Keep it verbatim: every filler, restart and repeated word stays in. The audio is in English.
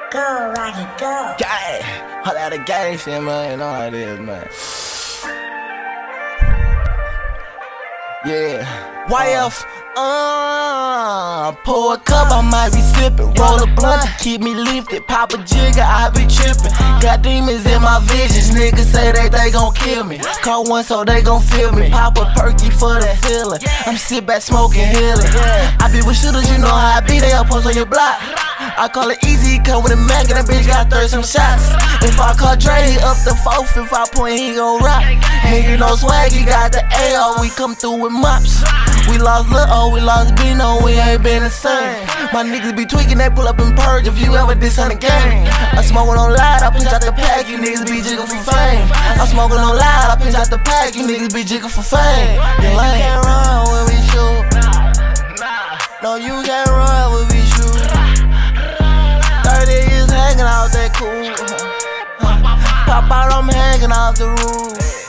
Go, Rocky, go. Gang, all that the gang shit, man. You know how it is, man. Yeah. Y F, uh, pour a cup, I might be sippin'. Roll a blunt to keep me lifted. Pop a jigger, I be trippin'. Got demons in my visions, niggas say that they gon' kill me. Call one so they gon' feel me. Pop a perky for the feeling. I'm sit back smoking, healing. I be with shooters, you know how I be. They all post on your block. I call it easy, come with a Mac and that bitch got thirty some shots. If I call Dre, he up the fourth. If I point, he gon' rock. And you know swag, he got the A O. We come through with mops. We lost Lil O, we lost Bino, we ain't been the same. My niggas be tweaking, they pull up and purge if you ever diss on the game. I'm smoking on loud, I pinch out the pack, you niggas be jigging for fame. I'm smoking on loud, I pinch out the pack, you niggas be jigging for fame. You can't run when we shoot. No, you can't run when we shoot. thirty years hanging out that cool. Pop out, I'm hanging off the roof.